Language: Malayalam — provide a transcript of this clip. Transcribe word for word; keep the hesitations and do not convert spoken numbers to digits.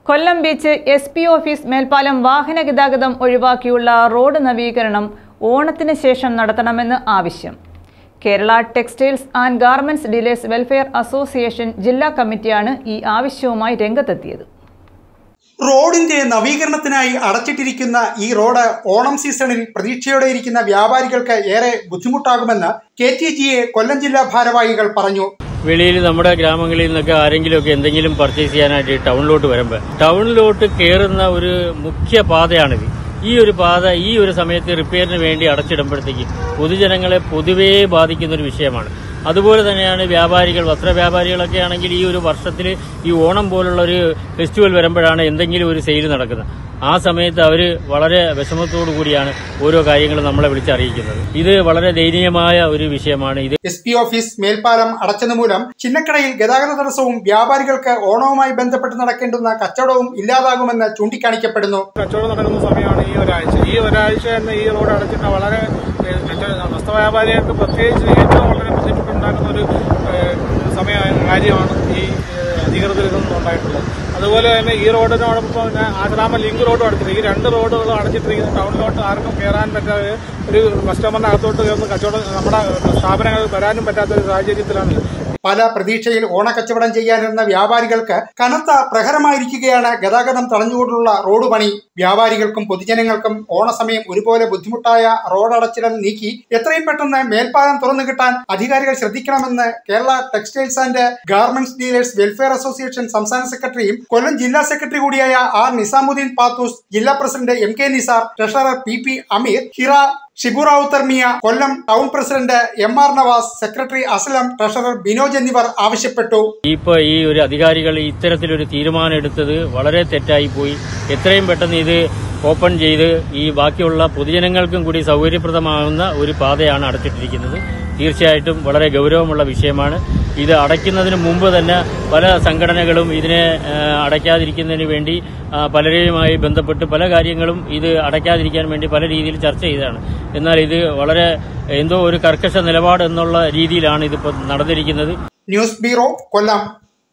കൊല്ലം ബീച്ച് എസ് പി ഓഫീസ് മേൽപ്പാലം വാഹന ഗതാഗതം ഒഴിവാക്കിയുള്ള റോഡ് നവീകരണം ഓണത്തിന് ശേഷം നടത്തണമെന്ന് ആവശ്യം. Kerala textiles and garments dealers welfare association ജില്ലാ കമ്മിറ്റിയാണ് ഈ ആവശ്യവുമായി രംഗത്തെത്തിയത്. റോഡിന്റെ നവീകരണത്തിനായി അടച്ചിട്ടിരിക്കുന്ന ഈ റോഡ് ഓണം സീസണിൽ പ്രതീക്ഷയോടെ ഇരിക്കുന്ന വ്യാപാരികൾക്ക് ഏറെ ബുദ്ധിമുട്ടാകുമെന്ന് K T G A Kollam ജില്ലാ ഭാരവാഹികൾ പറഞ്ഞു. വെളിയിൽ നമ്മുടെ ഗ്രാമങ്ങളിൽ നിന്നൊക്കെ ആരെങ്കിലുമൊക്കെ എന്തെങ്കിലും പർച്ചേസ് ചെയ്യാനായിട്ട് ടൗണിലോട്ട് വരുമ്പോൾ ടൗണിലോട്ട് കയറുന്ന ഒരു മുഖ്യ പാതയാണിത്. ഈ ഒരു പാത ഈ ഒരു സമയത്ത് റിപ്പയറിന് വേണ്ടി അടച്ചിടുമ്പോഴത്തേക്ക് പൊതുജനങ്ങളെ പൊതുവേ ബാധിക്കുന്ന ഒരു വിഷയമാണ്. അതുപോലെ തന്നെയാണ് വ്യാപാരികൾ, വസ്ത്ര വ്യാപാരികളൊക്കെ ആണെങ്കിൽ ഈ ഒരു വർഷത്തിൽ ഈ ഓണം പോലുള്ള ഒരു ഫെസ്റ്റിവൽ വരുമ്പോഴാണ് എന്തെങ്കിലും ഒരു സെയിൽ നടക്കുന്നത്. ആ സമയത്ത് അവർ വളരെ വിഷമത്തോടു കൂടിയാണ് ഓരോ കാര്യങ്ങളും നമ്മളെ വിളിച്ചറിയിക്കുന്നത്. ഇത് വളരെ ദയനീയമായ ഒരു വിഷയമാണ്. ഇത് എസ് പി ഓഫീസ് മേൽപ്പാലം അടച്ചത് മൂലം ചിന്നക്കടയിൽ ഗതാഗത തടസ്സവും വ്യാപാരികൾക്ക് ഓണവുമായി ബന്ധപ്പെട്ട് നടക്കേണ്ടുന്ന കച്ചവടവും ഇല്ലാതാകുമെന്ന് ചൂണ്ടിക്കാണിക്കപ്പെടുന്നു. കച്ചവടം നടക്കുന്ന സമയമാണ് ഈ ഒരാഴ്ച. ഈ ഒരാഴ്ച തന്നെ ഈ റോഡ് അടച്ചിട്ട് വളരെ വസ്ത്ര വ്യാപാരികൾക്ക് പ്രത്യേകിച്ച് ഏറ്റവും വളരെ ബുദ്ധിമുട്ടുണ്ടാക്കുന്ന ഒരു സമയ കാര്യമാണ് ഈ അധികൃതരിൽ നിന്നുണ്ടായിട്ടുള്ളത്. അതുപോലെ തന്നെ ഈ റോഡിനോടൊപ്പം ആശ്രാമ ലിങ്ക് റോഡും അടച്ചിട്ട് ഈ രണ്ട് റോഡുകളും അടച്ചിട്ടിരിക്കുന്ന ടൗണിലോട്ട് ആർക്കും കയറാൻ പറ്റാതെ ഒരു കസ്റ്റമറിന് അകത്തോട്ട് കയറുന്ന കച്ചവടം നമ്മുടെ സ്ഥാപനങ്ങൾ വരാനും പറ്റാത്ത ഒരു സാഹചര്യത്തിലാണ്. പല പ്രതീക്ഷയിൽ ഓണക്കച്ചവടം ചെയ്യാനിരുന്ന വ്യാപാരികൾക്ക് കനത്ത പ്രഹരമായിരിക്കുകയാണ് ഗതാഗതം തടഞ്ഞുകൊണ്ടുള്ള റോഡ് പണി. വ്യാപാരികൾക്കും പൊതുജനങ്ങൾക്കും ഓണസമയം ഒരുപോലെ ബുദ്ധിമുട്ടായ റോഡ് അടച്ചിടൽ നീക്കി എത്രയും പെട്ടെന്ന് മേൽപ്പാലം തുറന്നു കിട്ടാൻ അധികാരികൾ ശ്രദ്ധിക്കണമെന്ന് Kerala textiles and garments dealers welfare association സംസ്ഥാന സെക്രട്ടറിയും കൊല്ലം ജില്ലാ സെക്രട്ടറി കൂടിയായ ആർ നിസാമുദ്ദീൻ പാത്തൂസ്, ജില്ലാ president M K Nisar, treasurer P P Ameer, Hira Shiburao Tharmiya, Kollam town president M R Navas, secretary Aslam, treasurer Binoj എന്നിവർ ആവശ്യപ്പെട്ടു. ഇപ്പൊ ഈ ഒരു അധികാരികൾ ഇത്തരത്തിലൊരു തീരുമാനം എടുത്തത് വളരെ തെറ്റായി പോയി. എത്രയും പെട്ടെന്ന് ഇത് ഓപ്പൺ ചെയ്ത് ഈ ബാക്കിയുള്ള പൊതുജനങ്ങൾക്കും കൂടി സൗകര്യപ്രദമാകുന്ന ഒരു പാതയാണ് അടച്ചിട്ടിരിക്കുന്നത്. തീർച്ചയായിട്ടും വളരെ ഗൗരവമുള്ള വിഷയമാണ്. ഇത് അടയ്ക്കുന്നതിന് മുമ്പ് തന്നെ പല സംഘടനകളും ഇതിനെ അടയ്ക്കാതിരിക്കുന്നതിന് വേണ്ടി പലരെയുമായി ബന്ധപ്പെട്ട് പല കാര്യങ്ങളും ഇത് അടയ്ക്കാതിരിക്കാൻ വേണ്ടി പല രീതിയിൽ ചർച്ച ചെയ്തതാണ്. എന്നാൽ ഇത് വളരെ എന്തോ ഒരു കർക്കശ നിലപാട് എന്നുള്ള രീതിയിലാണ് ഇതിപ്പോൾ നടന്നിരിക്കുന്നത്. ന്യൂസ് ബ്യൂറോ, കൊല്ലം.